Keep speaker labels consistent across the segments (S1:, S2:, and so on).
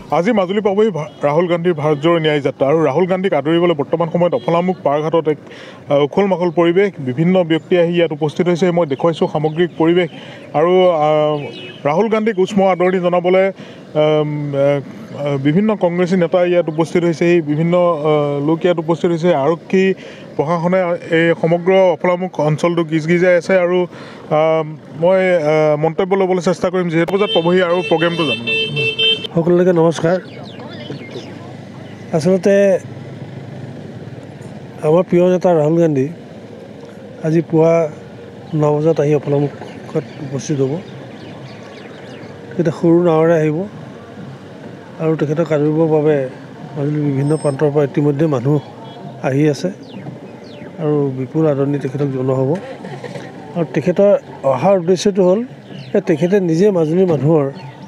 S1: আজি মাজুলী পাবহি ৰাহুল গান্ধীৰ ভাৰতজোড়ো ন্যায় যাত্ৰা আৰু ৰাহুল গান্ধীক আদৰিবলৈ বৰ্তমান সময়ত অফলামুখ পাৰঘাটত এক উখল মাখল পৰিৱেশ বিভিন্ন ব্যক্তি আহি ইয়াত উপস্থিত হৈছে মই দেখুৱাইছোঁ সামগ্ৰিক পৰিৱেশ আৰু ৰাহুল গান্ধীক উষ্ম আদৰণি জনাবলৈ বিভিন্ন কংগ্ৰেছী নেতা ইয়াত উপস্থিত হৈছে এই বিভিন্ন লোক ইয়াত উপস্থিত হৈছে আৰক্ষী প্ৰশাসনে এই সমগ্ৰ অফলামুখ অঞ্চলটো গিজগিজাই আছে আৰু মই মন্তব্য ল'বলৈ চেষ্টা কৰিম যিহেতু বজাত পাবহি আৰু প্ৰগ্ৰেমটো জানো
S2: সকলোকে নমস্কাৰ আচলতে আমাৰ প্ৰিয় নেতা ৰাহুল গান্ধী আজি পুৱা 9 বজাত আহি অফলামুখত উপস্থিত হ'ব তেখেতে সৰু নাৱেৰে আহিব আৰু তেখেতক আদৰিবৰ বাবে মাজুলীৰ বিভিন্ন প্ৰান্তৰ পৰা ইতিমধ্যে মানুহ আহি আছে আৰু বিপুল আদৰণি তেখেতক জনোৱা হ'ব আৰু তেখেতৰ অহাৰ উদ্দেশ্যটো হ'ল যে তেখেতে নিজে মাজুলীৰ মানুহৰ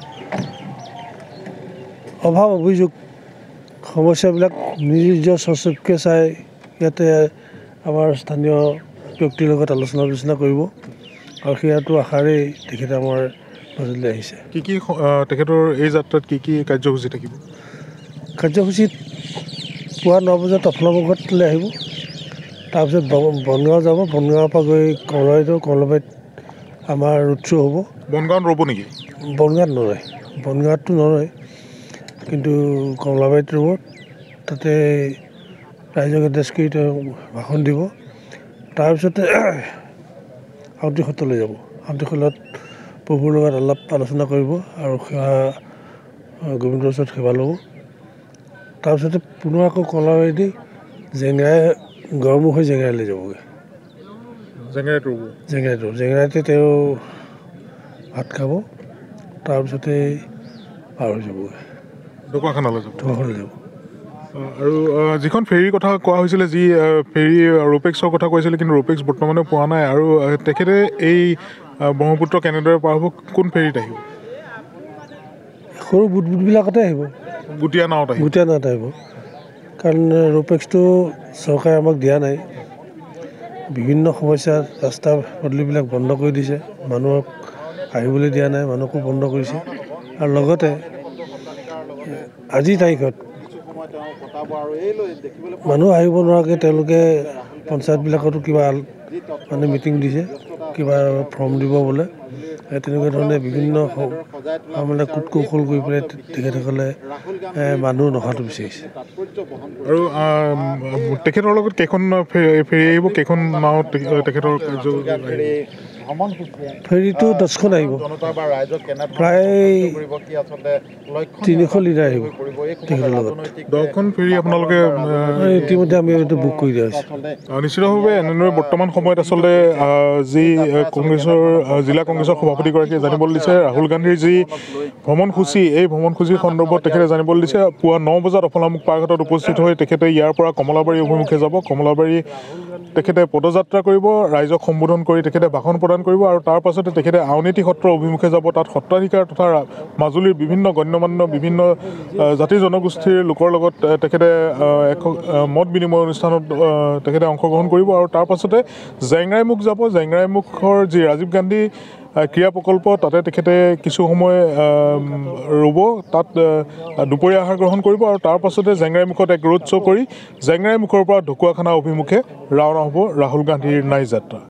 S2: অভাৱ অভিযোগ সমস্যাবিলাক নিজৰ স্বচক্ষে চাই ইয়াতে আমাৰ স্থানীয় ব্যক্তিৰ লগত আলোচনা বিলোচনা কৰিব আৰু সেয়াটো আশাৰেই তেখেতে আমাৰ মাজুলীলৈ আহিছে
S1: কি কি তেখেতৰ এই যাত্ৰাত কি কি কাৰ্যসূচী থাকিব
S2: কাৰ্যসূচীত পুৱা 9 বজাত অফলামুখলৈ আহিব তাৰপিছত বনগাঁও যাব বনগাঁৱৰ পৰা গৈ কমলাবাৰীত আমাৰ ৰোড শ্ব' হ'ব
S1: বনগাঁৱত ৰ'ব নেকি
S2: বনগাঁৱত নৰয় বনগাঁৱততো নৰয় কিন্তু কমলাবাৰীত ৰ'ব তাতে ৰাইজক এড্ৰেছ কৰি তেওঁ ভাষণ দিব তাৰপিছতে আউটী সত্ৰলৈ যাব আউটী সত্ৰত প্ৰভুৰ লগত অলপ আলোচনা কৰিব আৰু সেৱা গোবিন্দৰ ওচৰত সেৱা ল'ব তাৰপিছতে পুনৰ আকৌ কমলাবাৰী দি জেংৰাই গড়মুখ হৈ জেংৰাইলৈ যাবগৈ জেংৰাইতে তেওঁ ভাত খাব তাৰপিছতে পাৰ হৈ যাবগৈ
S1: ঢকুৱাখানালৈ যাব আৰু যিখন ফেৰীৰ কথা কোৱা হৈছিলে যি ফেৰী ৰোপেক্সৰ কথা কৈছিলে কিন্তু ৰোপেক্স বৰ্তমানে পোৱা নাই আৰু তেখেতে এই ব্ৰহ্মপুত্ৰ কেনেদৰে পাৰ হ'ব কোন ফেৰীত আহিব
S2: সৰু বুটবিলাকতে আহিব
S1: গুটীয়া নাৱত
S2: আহিব কাৰণ ৰোপেক্সটো চৰকাৰে আমাক দিয়া নাই বিভিন্ন সমস্যাত ৰাস্তা পদূলিবিলাক বন্ধ কৰি দিছে মানুহক আহিবলৈ দিয়া নাই মানুহকো বন্ধ কৰিছে আৰু লগতে আজিৰ তাৰিখত মানুহ আহিব নোৱাৰাকৈ তেওঁলোকে পঞ্চায়তবিলাকতো কিবা মানে মিটিং দিছে কিবা ফৰ্ম দিব বোলে তেনেকুৱা ধৰণে বিভিন্ন মানে কুট কৌশল কৰি পেলাই তেখেতসকলে মানুহ নহাটো বিচাৰিছে
S1: আৰু তেখেতৰ লগত কেইখন ফেৰী আহিব কেইখন নাৱত তেখেতৰ
S2: ফেৰীটো 10খন আহিব প্ৰায় 300 লিটাৰ আহিব তেখেতৰ লগত
S1: 10খন ফেৰী আপোনালোকে
S2: ইতিমধ্যে আমি এইটো বুক কৰি দিয়া হৈছে
S1: নিশ্চিতভাৱে এনেদৰে বৰ্তমান সময়ত আচলতে যি কংগ্ৰেছৰ জিলা কংগ্ৰেছৰ সভাপতিগৰাকীয়ে জানিবলৈ দিছে ৰাহুল গান্ধীৰ যি ভ্ৰমণসূচী এই ভ্ৰমণসূচীৰ সন্দৰ্ভত তেখেতে জানিবলৈ দিছে পুৱা 9 বজাত অফলামুখ পাৰঘাটত উপস্থিত হৈ তেখেতে ইয়াৰ পৰা কমলাবাৰী অভিমুখে যাব কমলাবাৰী তেখেতে পদযাত্ৰা কৰিব ৰাইজক সম্বোধন কৰি তেখেতে ভাষণ প্ৰদান কৰিব আৰু তাৰ পাছতে তেখেতে আউনীআটী সত্ৰ অভিমুখে যাব তাত সত্ৰাধিকাৰ তথা মাজুলীৰ বিভিন্ন গণ্যমান্য বিভিন্ন জাতি জনগোষ্ঠীৰ লোকৰ লগত তেখেতে মত বিনিময় অনুষ্ঠানত তেখেতে অংশগ্ৰহণ কৰিব আৰু তাৰ পাছতে জেংৰাইমুখ যাব জেংৰাইমুখৰ যি ৰাজীৱ গান্ধী ক্ৰীড়া প্ৰকল্প তাতে তেখেতে কিছু সময় ৰ'ব তাত দুপৰীয়া আহাৰ গ্ৰহণ কৰিব আৰু তাৰ পাছতে জেংৰাইমুখত এক ৰোড শ্ব' কৰি জেংৰাইমুখৰ পৰা ঢকুৱাখানা অভিমুখে ৰাওনা হ'ব ৰাহুল গান্ধীৰ ন্যায় যাত্ৰা